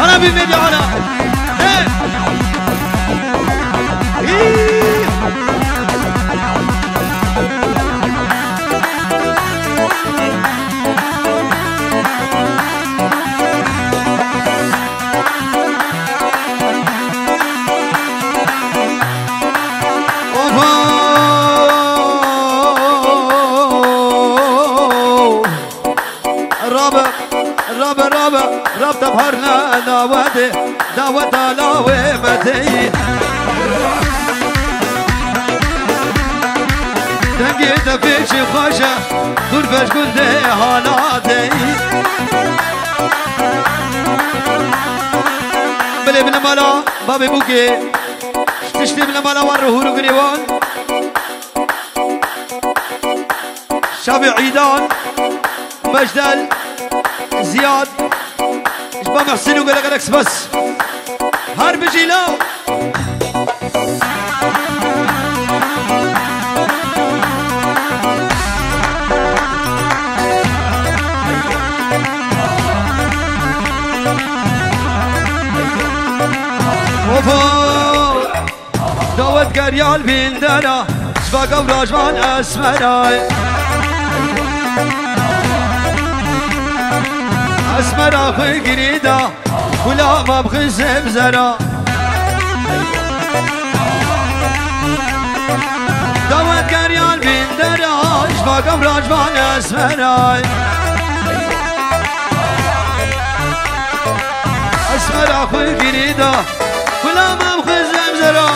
عربي ميدي علا رب تبهرنا دعوتي دعوت علاوي متي دنقيت فيش خوشة دور فيش قلت حالاتي بلي من مالا بابي بوكي تشتي من مالا والرهور قريبان شابي عيدان مجدل زياد با محسن وقال لك بس هرب جيلا دعوت قريال بين دنا شفاقة وراجمان اسمراي اسمر اخي قريدا ولا ما بخزم زرا دعوت قريال بين درا شفاقة وراجمان اسمراي اسمر اخي قريدا ولا ما بخزم زرا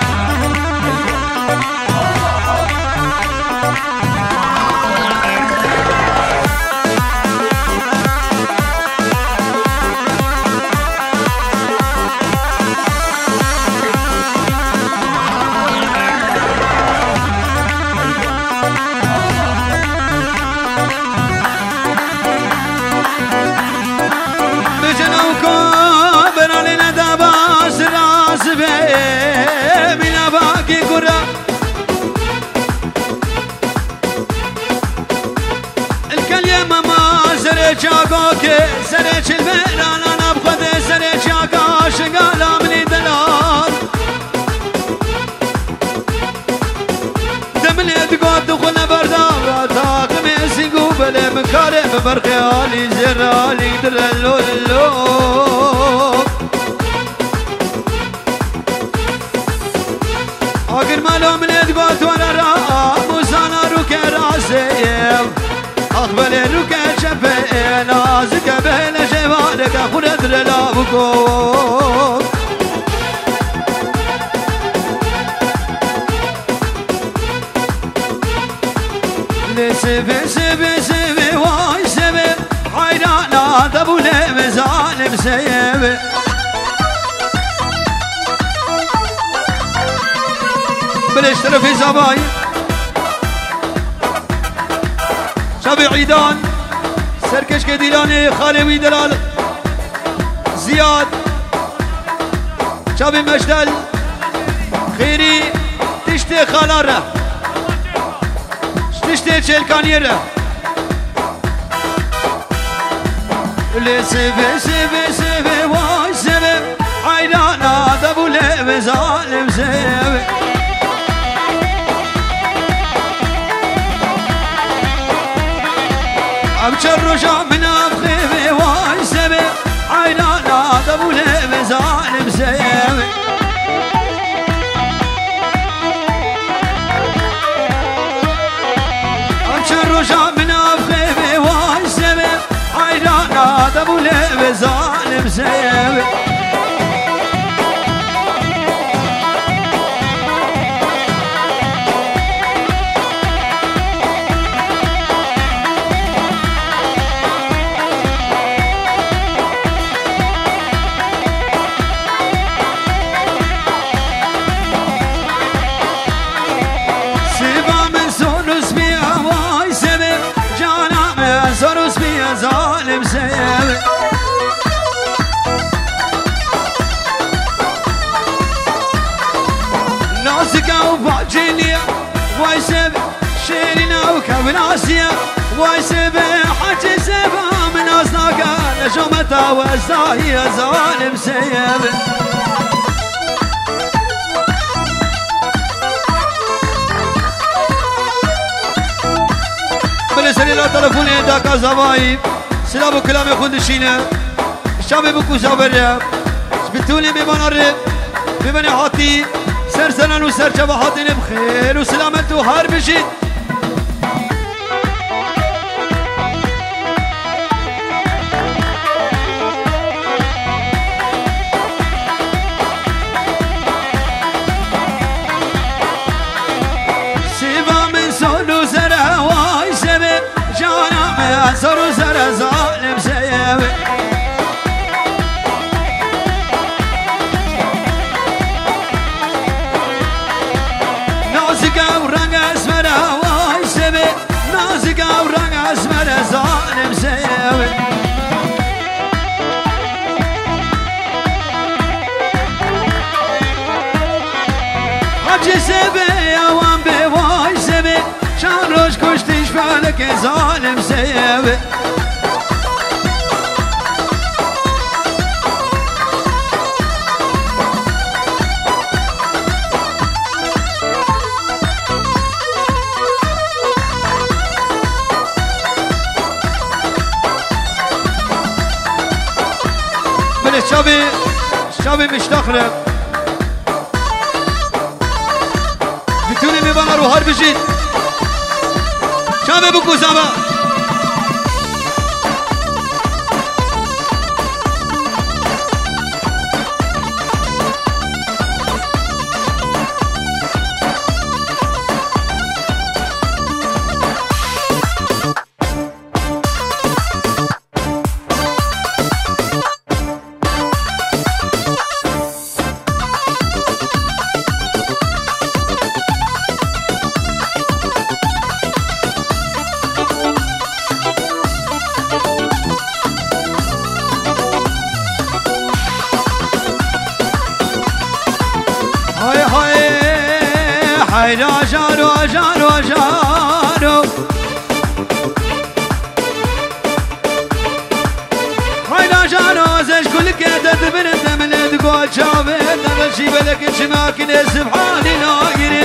جاكوكي سريج البيران انا بخذ سريج جاكا شقالا من دلال دملي تقعد دخل بردار تاق ميسي قوبل مكاري ببرقيالي زرالي درلولو اقر مالو من تقعد وانا را موسانا روكي راسي اقبل روكي شفي نازك بين جوالك خرد رلابكم لسبي سبي سبي واي سبي حيرانا دبولي مزالم سيبي بالاشترى في زباين شبي عيدان سركش كديلاني خالوي دلال زياد شبي مجدل خيري تشتي خالاره تشتي شلكانيره اللي سيبي سيبي سيبي واي سيبي عيلانا دبولي بظالم سيبي أبشر رجع من أبخيبي واي سبي عينانا دبولي بظالم سيبي أبشر رجع من أبخيبي واي سبي عينانا دبولي بظالم سيبي ظالم سيبي ناسك وباجينيا واي سيبي شيرنا وكبناسيا ويسبي حكي سبا من أصدقاء نجمته وزاهي ظالم سيب بلسني لا تلفوني داكا زوايب سلام كلامي خندشينه شامي بكو زابر سبتوني بمن الرب بمن حاتي سرسنن وسرجب حاتين بخير وسلامت وهار بشيد سيبا من سولو زرع واي سبب جانا من سولو زرع ظالم سيب نازك ورنگ اسمر واي سبب نازك ورنگ اسمر ظالم سيب حجي سبب يوان بواي سبب شان روش كشتش فالك ظالم سيب شابي مشتاق له بتوني مبانر وهار بجيت شابي بكو زابا هاي جارو جارو جارو هاي جارو زش كل كده تبرد من تقول شافت انا شي بالك شماكن سبحاني ناقرين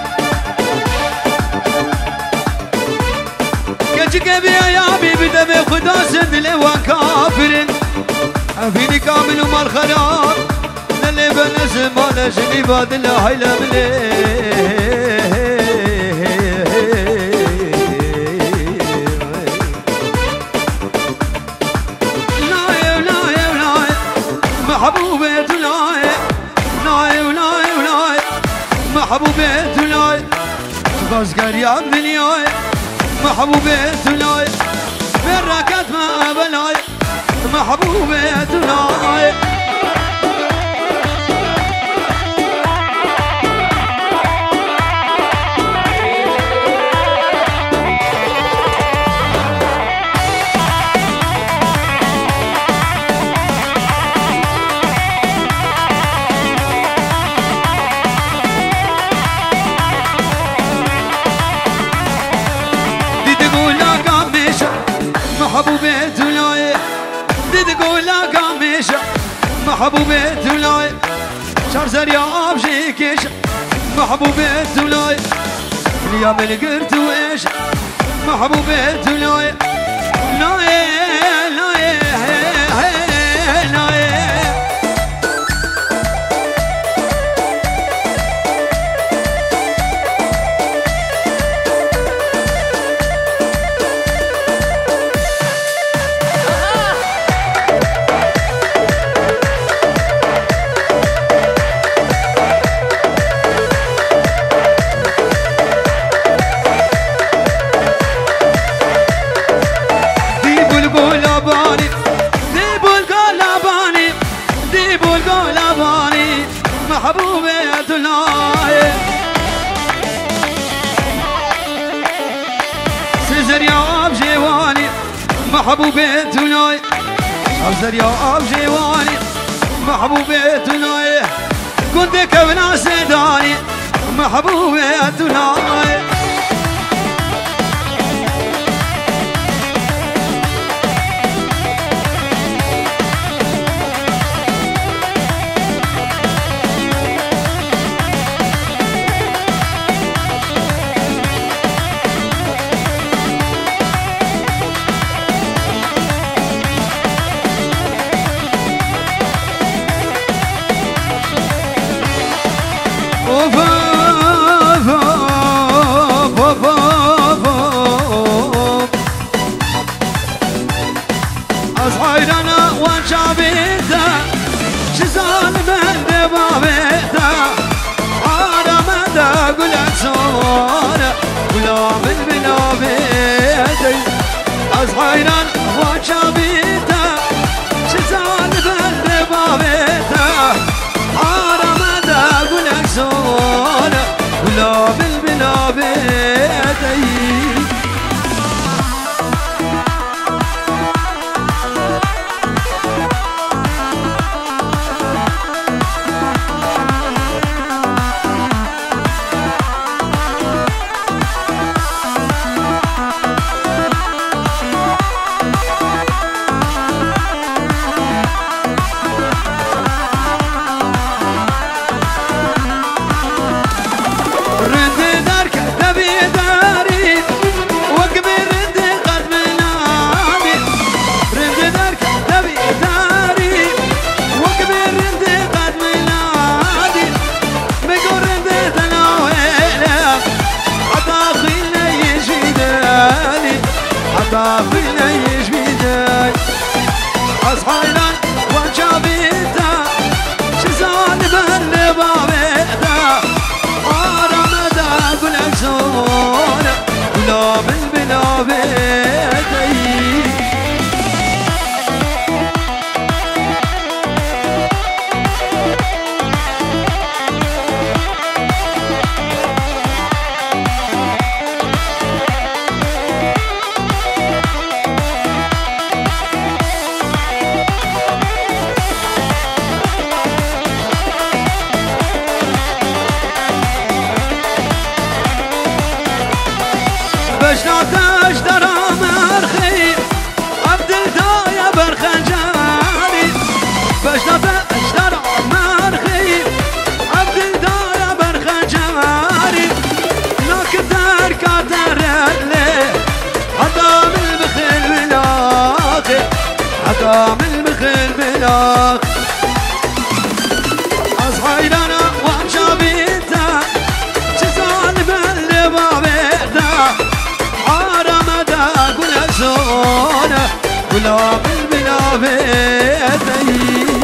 كجك بيا يا بيبي دمي خدا سد لي وكافرين فيني كامل ومال خراب اللي بنزم على شني باد الله هيلا بلي محبوبة تلاي لاي ولاي ولاي محبوبة تلاي بازقر يا بنياي محبوبة تلاي بركات ما بلاي محبوبة تلاي محبوبة تلاي دي تقول لك عميشة محبوبة تلاي شارزر يا أبشيكيش محبوبة تلاي اليوم اللي قلت وإيش محبوبة تلاي لاي لاي لاي محبوبة تلاي سيزر يا أب جواني محبوبة تلاي سيزر يا أب جواني محبوبة تلاي كنت كونا سيداني محبوبة تلاي از حیرانه و شابیده شزان بنده بابیده آرامده گل سونه گلاب البنابیده از حیران و شابیده شزان بنده بابیده آرامده گل سونه گلاب البنابیده عطافينا يجبيداي أصحينا وجابيتا شزان بهن بابيتا آرامدا قلق زونا قلوب البنابيتي بشناتش درام ارخی عبدالدای برخجاری بشناتش درام ارخی عبدالدای برخجاری ناکدر کاترلی حدام البخل بلاخی حدام البخل بلاخ از حیرانه و شابیتا چزان بل بابیتا آرامدا گل زونه گلاب البنابیتی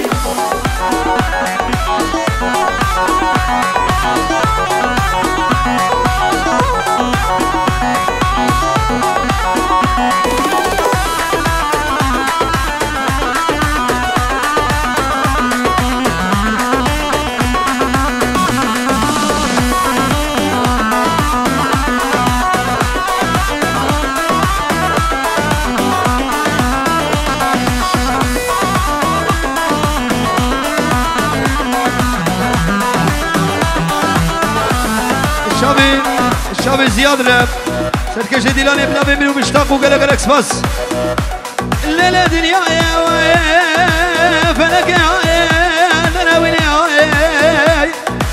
الشعب زياد راب سركش ديلاني بلا بيمري ومشتاق وقلق الاكسباس الليلة دنيا يا فلك يا انا وين يا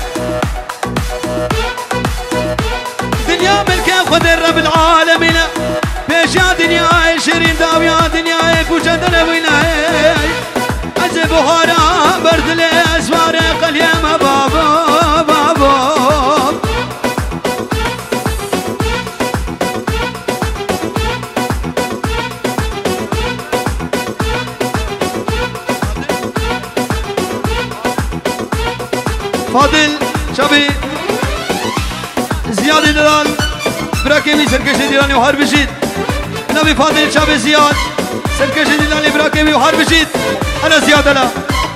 دنيا ملك خذ الرب العالمين بيشا دنيا شيرين داويا دنيا بوجدنا وين عزب وهارا برد الاسوار قليما بابا بابا فاضل شبي زياد دلال براكيمي سركش ديلاني وحرب بشيد نبي فاضل شبي زياد سركش ديلاني براكيمي وحرب بشيد انا زياد لا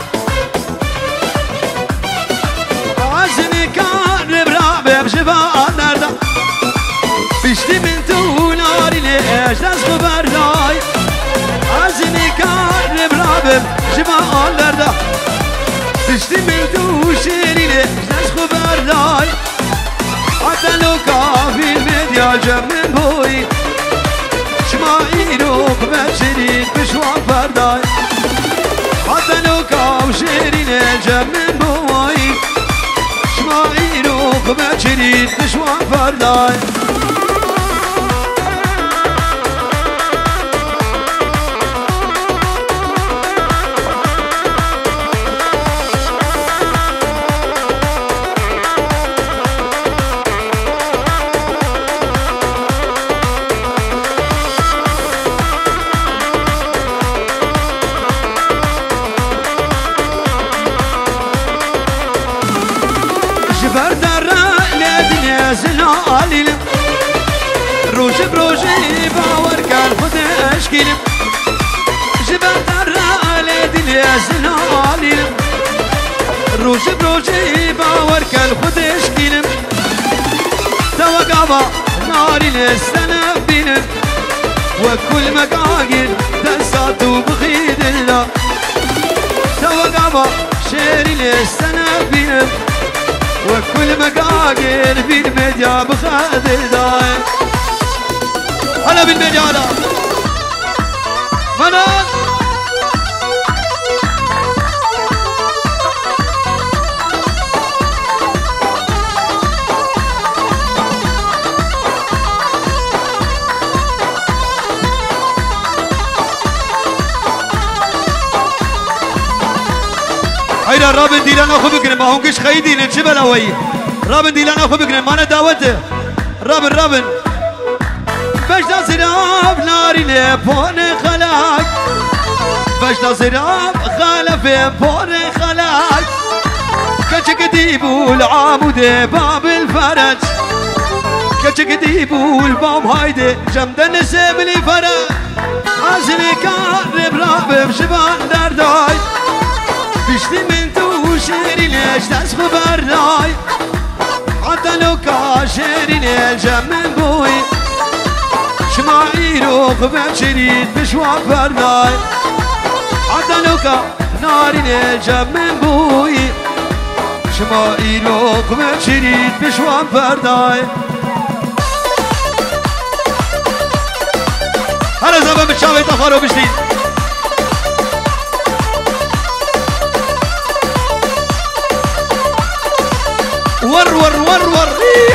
عزمي كان برابي بشفاء نردا بشتي من توناري ليش تسكو برداي عزمي كان برابي بشفاء نردا بشتي من توشيري ليش تسكو برداي حتى لو كافي الميديا جاب من بوي شمايلو بشريك بشوان برداي حتى لو كافي جاب من بوي شمايلو بشريك بشوان برداي جبر درا لدنيا زلالي روش بروشي باور كان خد اشكيل جبر درا لدنيا زلالي روش بروشي باور كان خد اشكيل توقابا ناري للسنة بينم وكل مقاقل دساتو بخيد الله توقابا شيري للسنة بينم وكل مقاقل في الميديا بخيد الله هلا بالميديا هلا منال هيدا رابن ديلان اخو بكرم ما هونكش خيدين الجبل اوي رابن ديلان اخو بكرم ما انا دعوته رابن باش تصرف ناري لبون خلاك باش تصرف خلف بون خلاك كتشك ديبو العامود باب الفرج كتشك ديبو الباب هايدي جمد النسيب لي فرج عزلي كارب رابب شبان درداي بشتي من تو شيري ليش تسخ برداي حتى لو كاشيري ليش من بوي شماعيرو خبب شريد بشوان برداي حتى لو كناري ليش من بوي شماعيرو خبب شريد بشوان برداي هلا زمان بتشاوي تخارو بشتي ور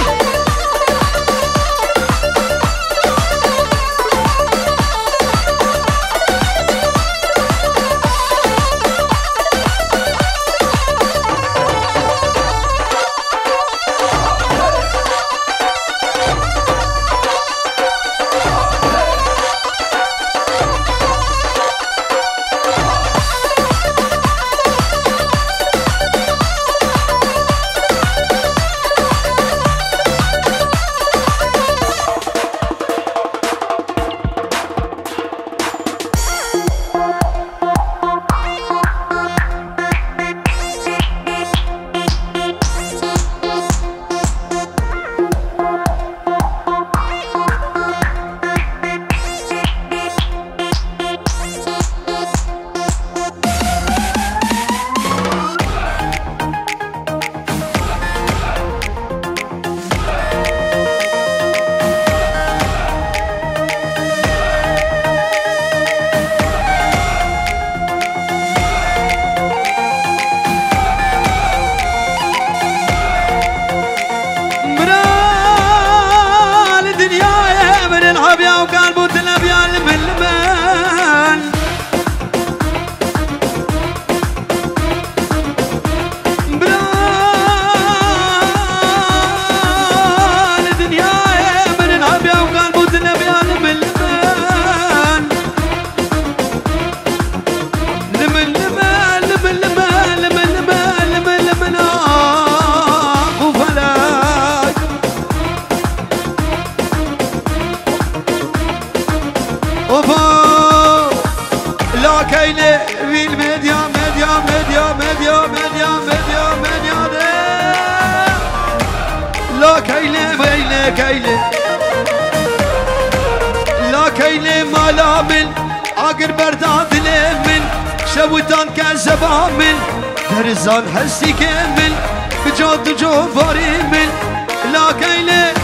لا كيلي مالامل عقر برداد من شوتان كزبامل درزان حسي كامل بجود جوفاري من لا كيلي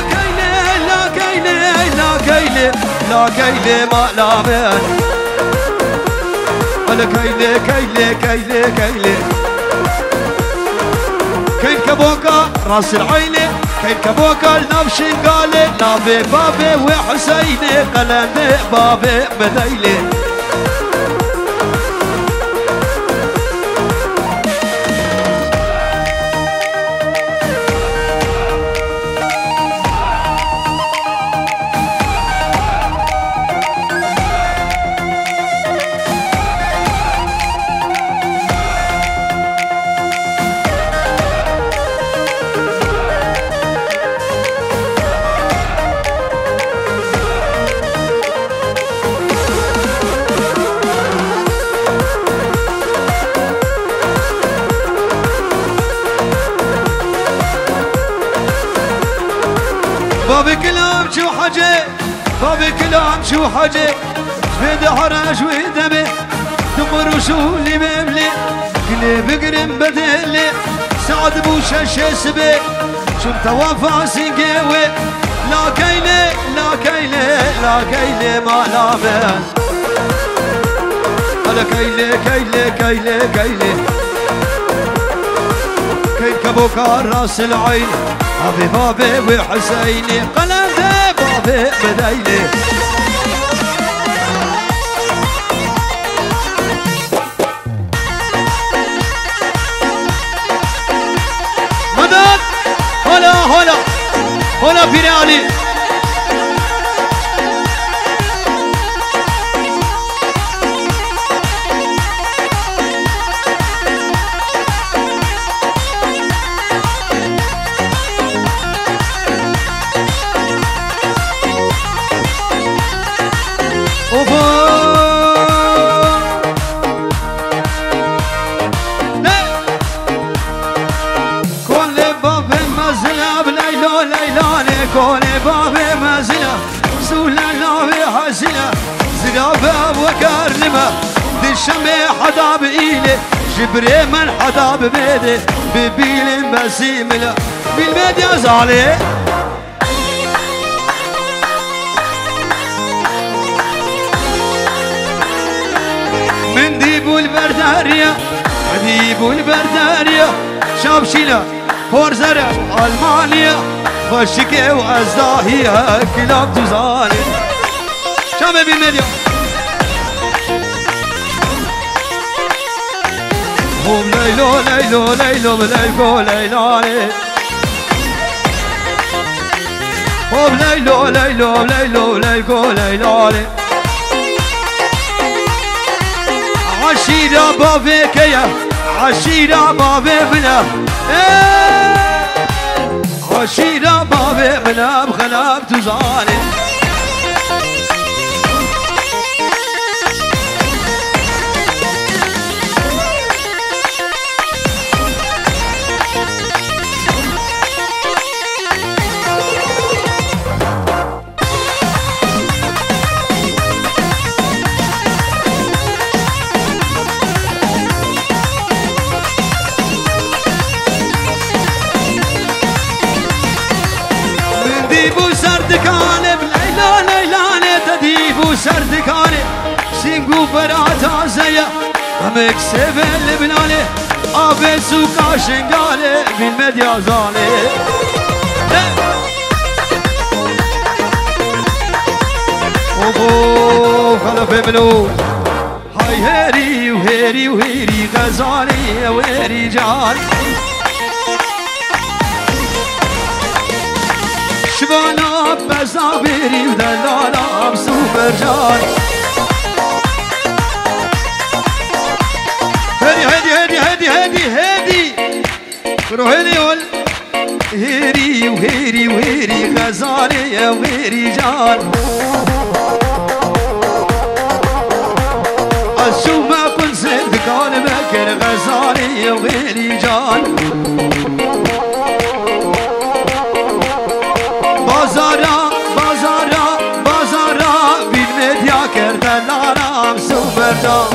مالامل ولا كيلي كيل كبوكا راس العيني كيل كبوكا النبش قالي نابي بابي وحسيني قلمي بابي بديلي حاجة بابي كلام شو حاجة شبيد حرج ودمي تمر وشولي مملي قلب قرم بدلي سعد بوشا شسبي شم توافع سنقوي لا كيلي لا كيلي لا كيلي ما لامن لا كيلي كيلي كيلي كيلي كيل كبوكار راس العين بابي بابي وحسيني قلبي بابي بديلي مدد هلا هلا هلا بيرالي كوني بابي مازلة سولا نوي حسنة زقابة وكرمة دي الشمي حدا بإيلي جبري من حدا ببيدي ببيلي بسيملة بالميديا زالي من ديبو البردارية ديبو البردارية شابشينا فورزرة ألمانيا فشكي وأزداهيها كلاب تزالي شامي بالميديا هم ليلو ليلو ليلو ليلو ليلاني هم ليلو ليلو ليلو ليلو ليلاني عشيرة بابيكيا عشيرة بابي بنا عشيرة بابي بنا بخلاب تزالي سردكاني بليلة ليلاني تديبو سردكاني سينقو براتا زيا همك سيفن لبناني آبي سوكا شنقالي بالمديا زالي اوبو خلف بلو هاي هيري وهيري وهيري غزالي وهيري جالي شبانا بزابيري ودلالا بسوبرجان هدي هدي هدي هدي هدي برو هدي قول هيري وهيري وهيري غزالي وهيري جان أشوف ما كنت صدقان بكر غزالي وهيري جان بازارا بازارا بازارا بالمديا كردلارا سوبردا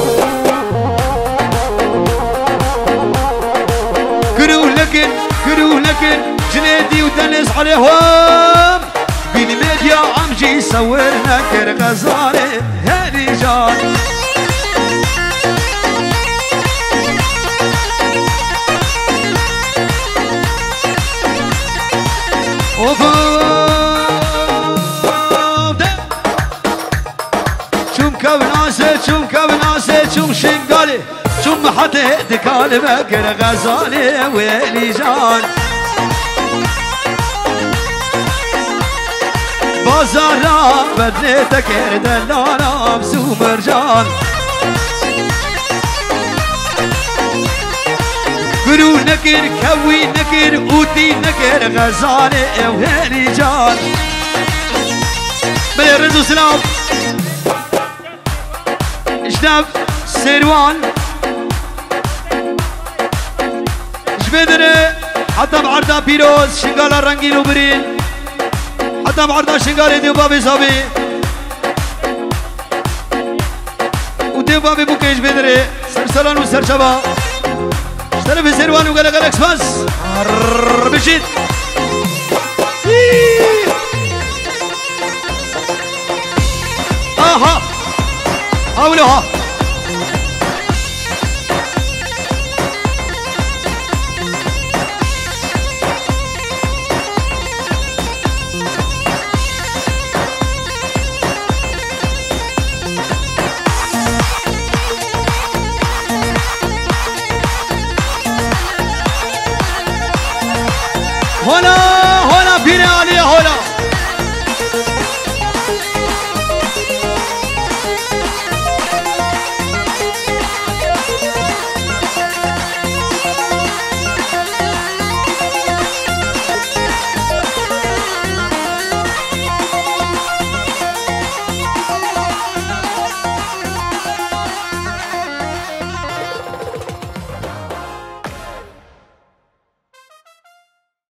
كرو لكن جنيدي ودنس عليهم بالمديا عمجي صورنا كرغزالي هذي جان شوم كبناسي شوم شنقالي شوم حتى دكالي بكر غزالي ويلي جان بازارا بدنيتك دلالا بسومرجان قرو نكر كوي نكر اوتي نكر غزالي ويلي جان بلي رزو سلام جناب سيروان جبدني حتى بعرضا بيروز شنقالا رنگين وبرين حتى بعرض شنقاري ديو بابي صابي وديو بابي بوكيش بدري سرسلان وسرشبا اشترى في سيروان وقال لك اكسباس بشيت اها حاولوها